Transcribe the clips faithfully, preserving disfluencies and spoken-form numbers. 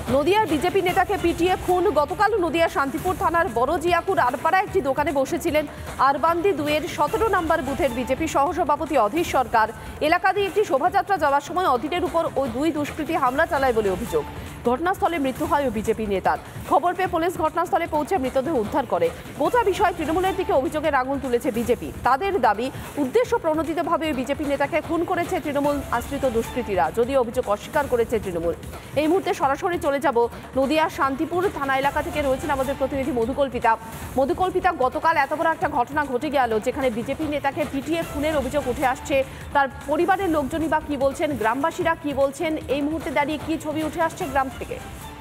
নদিয়ার বিজেপি নেতাকে পিটিয়ে খুন। গতকাল নদিয়া শান্তিপুর থানার বড়জিয়াপুর আরপাড়া একটি দোকানে বসেছিলেন আরবান্দি দুয়ের সতেরো নম্বর বুথের বিজেপি সহসভাপতি অধীর সরকার। এলাকা দিয়ে একটি শোভাযাত্রা যাওয়ার সময় অধীরের উপর ওই দুই দুষ্কৃতী হামলা চালায় বলে অভিযোগ। ঘটনাস্থলে মৃত্যু হয় ওই বিজেপি নেতার। খবর পেয়ে পুলিশ ঘটনাস্থলে পৌঁছে মৃতদেহ উদ্ধার করে। গোটা বিষয় তৃণমূলের দিকে অভিযোগের আঙুল তুলেছে বিজেপি। তাদের দাবি, উদ্দেশ্য প্রণোদিতভাবে ওই বিজেপি নেতাকে খুন করেছে তৃণমূল আশ্রিত দুষ্কৃতীরা, যদিও অভিযোগ অস্বীকার করেছে তৃণমূল। এই মুহূর্তে সরাসরি চলে যাব নদিয়া শান্তিপুর থানা এলাকা থেকে। রয়েছেন আমাদের প্রতিনিধি মধুকল্পিতা। মধুকল্পিতা, গতকাল এত বড় একটা ঘটনা ঘটে গেল যেখানে বিজেপি নেতাকে পিটিয়ে খুনের অভিযোগ উঠে আসছে। তার পরিবারের লোকজনই বা কি বলছেন, গ্রামবাসীরা কি বলছেন, এই মুহূর্তে দাঁড়িয়ে কি ছবি উঠে আসছে গ্রাম থেকে?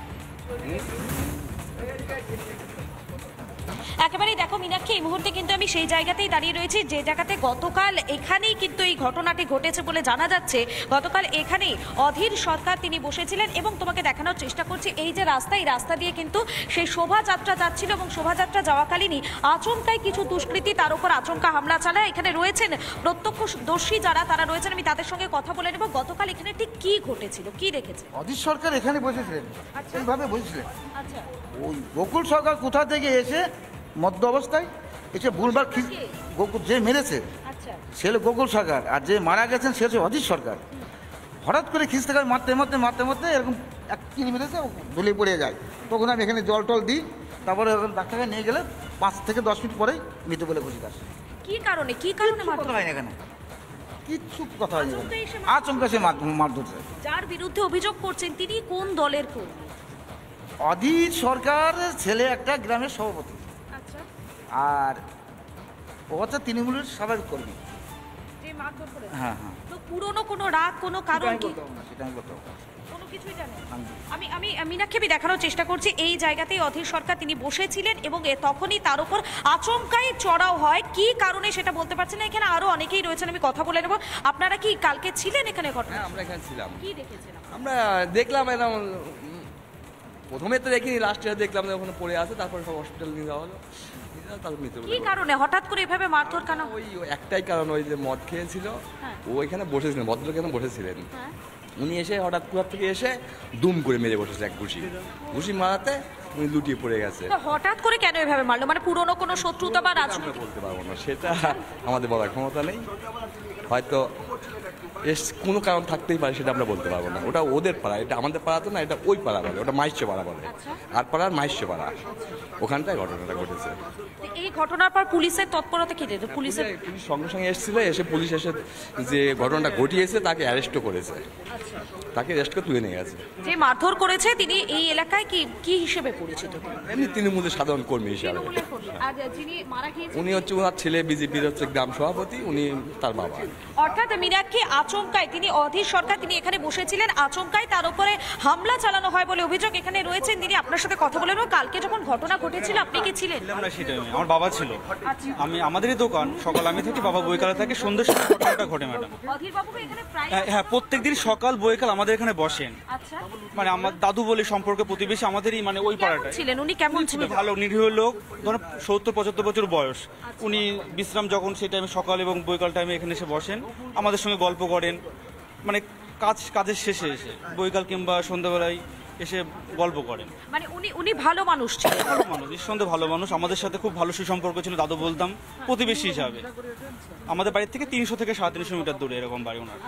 একেবারেই দেখো মীনাক্ষী, এই মুহূর্তে কিন্তু আমি সেই জায়গাতেই দাঁড়িয়ে রয়েছি যে জায়গাতে গতকাল এখানেই কিন্তু এই ঘটনাটি ঘটেছে বলে জানা যাচ্ছে। গতকাল এখানেই অধীর সরকার তিনি বসেছিলেন এবং তোমাকে দেখানোর চেষ্টা করছি এই যে রাস্তা, এই রাস্তা দিয়ে কিন্তু সেই শোভাযাত্রা যাচ্ছিল এবং শোভাযাত্রা যাওয়াকালীনই আচমকাই কিছু দুষ্কৃতী তার উপর আচমকা হামলা চালায়। এখানে রয়েছেন প্রত্যক্ষদর্শী যারা, তারা রয়েছেন, আমি তাদের সঙ্গে কথা বলে নেব। গতকাল এখানে ঠিক কি ঘটেছিল, কি দেখেছে? অধীর সরকার এখানে বসেছিলেন, এইভাবে বসেছিলেন। আচ্ছা, ওই গোকুল সরকার কোথা থেকে এসে মধ্য অবস্থায় এসে ভুলবার গোকুল যে মেরেছে সে হলো গোকুল সরকার, আর যে মারা গেছেন সে হচ্ছে অধীর সরকার। হঠাৎ করে খিস্তে করে মারতে মারতে মারতে মারতে এরকম এক কিলি মেরেছে, ধুলে পড়ে যায়। তখন আমি এখানে জল টল দিই, তারপরে ডাক্তারকে নিয়ে গেলে পাঁচ থেকে দশ মিনিট পরেই মৃত বলে ঘোষিত আসে। কি কারণে কি কারণে কথা হয় না এখানে, কিচ্ছু কথা হয় না, আচমকা সে মার ধরছে। যার বিরুদ্ধে অভিযোগ করছেন তিনি কোন দলের কর্মী? অধীর সরকার ছেলে একটা গ্রামের সভাপতি, আর ও হচ্ছে তৃণমূলের স্বাভাবিক কর্মী। হ্যাঁ হ্যাঁ, তো পুরনো কোনো রাগ, কোনো কারণ কি? সেটা আমি বলতে পারবো না। কোনো কিছুই জানেন? আমি আমি মীনাক্ষী দেখানোর চেষ্টা করছি এই জায়গাতেই অধীর সরকার তিনি বসেছিলেন এবং তখনই তার উপর আচমকাই চড়াও হয়। কি কারণে সেটা বলতে পারছেন না। এখানে আরো অনেকেই রয়েছেন, আমি কথা বলে নেব। আপনারা কি কালকে ছিলেন এখানে ঘটনা? হ্যাঁ, আমরা এখানে ছিলাম। কি দেখেছিলাম? আমরা দেখলাম এরকম, প্রথমে তো দেখিনি, লাস্টে দেখলাম ওখানে পড়ে আছে, তারপর সব হসপিটাল নিয়ে যাওয়া হলো। কি কারণে হঠাৎ করে এভাবে মারধর কেন? ওই একটাই কারণ, ওই যে মদ খেয়েছিল, ও এখানে বসেছিলেন, ভদ্রলোক এখানে বসেছিলেন, উনি এসে হঠাৎ কুয়ার থেকে এসে দুম করে মেরে বসেছে এক ঘুষি। ঘুষি মারাতে উনি লুটিয়ে পড়ে গেছে। হঠাৎ করে কেন এভাবে মারলো? মানে পুরনো কোনো শত্রুতা বা রাজনীতি? বলতে পারবো না, সেটা আমাদের বলার ক্ষমতা নেই। হয়তো এস কোনো কারণ থাকতেই পারে, সেটা আমরা বলতে পারবো না। ওটা ওদের পাড়া, এটা আমাদের পাড়া তো না, এটা ওই পাড়া বলে, ওটা মাইশ্য পাড়া বলে। আর পাড়ার মাইশ্য পাড়া, ওখানটায় ঘটনাটা ঘটেছে। এই ঘটনার পর পুলিশের তৎপরতা কি দিত? পুলিশের পুলিশ সঙ্গে সঙ্গে এসেছিল, এসে পুলিশ এসে যে ঘটনাটা ঘটিয়েছে তাকে অ্যারেস্টও করেছে, তাকে অ্যারেস্ট করে তুলে নিয়ে গেছে। যে মারধর করেছে তিনি এই এলাকায় কি কি হিসেবে পরিচিত? এমনি তৃণমূলের সাধারণ কর্মী হিসাবে। উনি হচ্ছে ওনার ছেলে, বিজেপির হচ্ছে গ্রাম সভাপতি, উনি তার বাবা। অর্থাৎ মীনাক্ষী আচমকাই তিনি অধীর সরকার তিনি এখানে বসেছিলেন, আচমকাই তার উপরে হামলা চালানো হয় বলে অভিযোগ। এখানে রয়েছেন তিনি, আপনার সাথে কথা বলে নেব। কালকে যখন ঘটনা ঘটেছিল আপনি কি ছিলেন? না, সেটাই আমার বাবা ছিল। আমি আমাদেরই দোকান, সকাল আমি থাকি, বাবা বইকালে থাকে, সন্ধ্যের সময় ঘটনাটা ঘটে ম্যাডাম। অধীর বাবু এখানে প্রায় হ্যাঁ, প্রত্যেকদিন সকাল বইকাল আমাদের এখানে বসেন। আচ্ছা, মানে আমার দাদু বলে সম্পর্কে প্রতিবেশী, আমাদেরই মানে ওই পাড়াটায় ছিলেন। উনি কেমন ছিলেন? ভালো নিরীহ লোক, ধরো সত্তর পঁচাত্তর বছর বয়স। উনি বিশ্রাম যখন সেই টাইমে সকাল এবং বৈকাল টাইমে এখানে এসে বসেন, আমাদের সঙ্গে গল্প করেন। মানে কাজ কাজের শেষে এসে বৈকাল কিংবা সন্ধ্যাবেলায় এসে গল্প করেন। মানে উনি উনি ভালো মানুষ ছিলেন, ভালো মানুষ, নিঃসন্দেহে ভালো মানুষ। আমাদের সাথে খুব ভালো সুসম্পর্ক ছিল, দাদু বলতাম, প্রতিবেশী হিসাবে। আমাদের বাড়ির থেকে তিনশো থেকে সাড়ে তিনশো মিটার দূরে এরকম বাড়ি ওনার।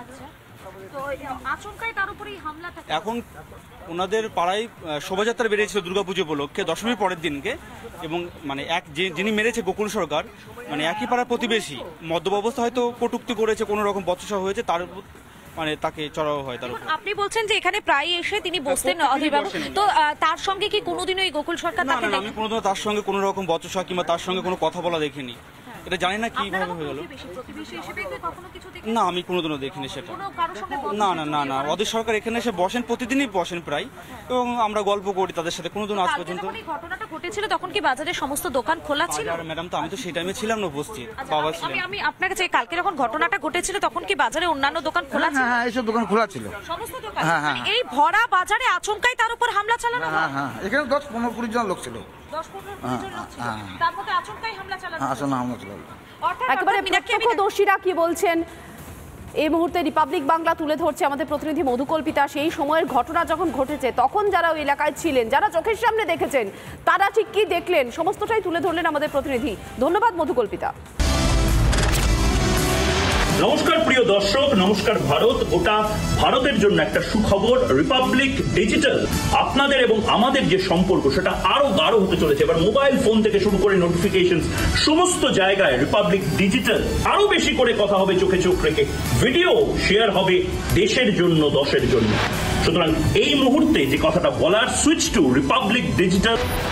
এখন ওনাদের পাড়ায় শোভাযাত্রা বেরিয়েছিল দুর্গাপুজো উপলক্ষে দশমীর পরের দিনকে, এবং মানে এক যিনি মেরেছে গোকুল সরকার, মানে একই পাড়ার প্রতিবেশী, মদ্যপ অবস্থা হয়তো কটূক্তি করেছে, কোনো রকম বচসা হয়েছে, তার মানে তাকে চড়াও হয় তার উপর। আপনি বলছেন যে এখানে প্রায় এসে তিনি বসতেন অধীর বাবু, তো তার সঙ্গে কি কোনোদিনও এই গোকুল সরকার? না না, আমি কোনোদিনও তার সঙ্গে কোনো রকম বচসা কিংবা তার সঙ্গে কোনো কথা বলা দেখিনি। এটা জানি না কিভাবে হয়ে গেল। না, আমি কোনোদিনও দেখিনি সেটা। না না না না, অধীর সরকার এখানে এসে বসেন, প্রতিদিনই বসেন প্রায়, এবং আমরা গল্প করি তাদের সাথে। কোনোদিন আজ পর্যন্ত ঘটনাটা ঘটেছিল তখন কি বাজারে সমস্ত দোকান খোলা ছিল? ম্যাডাম, তো আমি তো সেই টাইমে ছিলাম না উপস্থিত, বাবা ছিলেন। আমি আপনার কাছে কালকে যখন ঘটনাটা ঘটেছিল তখন কি বাজারে অন্যান্য দোকান খোলা ছিল? হ্যাঁ, এইসব দোকান খোলা ছিল, সমস্ত দোকান। এই ভরা বাজারে আচমকাই তার উপর হামলা চালানো হয়? হ্যাঁ হ্যাঁ, এখানে দশ পনেরো কুড়ি জন লোক ছিল। দশ পনেরো জন লোক ছিল, তার মধ্যে আচমকাই হামলা চালানো হয়। আসলে হামলা ছিল। একেবারে প্রত্যক্ষদর্শীরা কি বলছেন এই মুহূর্তে রিপাবলিক বাংলা তুলে ধরছে আমাদের প্রতিনিধি মধুকল্পিতা। সেই সময়ের ঘটনা যখন ঘটেছে তখন যারা ওই এলাকায় ছিলেন, যারা চোখের সামনে দেখেছেন, তারা ঠিক কি দেখলেন সমস্তটাই তুলে ধরলেন আমাদের প্রতিনিধি। ধন্যবাদ মধুকল্পিতা। নমস্কার প্রিয় দর্শক, নমস্কার ভারত। গোটা ভারতের জন্য একটা সুখবর, রিপাবলিক ডিজিটাল আপনাদের এবং আমাদের যে সম্পর্ক সেটা আরো গাঢ় হতে চলেছে। এবার মোবাইল ফোন থেকে শুরু করে নোটিফিকেশন সমস্ত জায়গায় রিপাবলিক ডিজিটাল আরো বেশি করে কথা হবে চোখে চোখ রেখে, ভিডিও শেয়ার হবে দেশের জন্য, দশের জন্য। সুতরাং এই মুহূর্তে যে কথাটা বলার, সুইচ টু রিপাবলিক ডিজিটাল।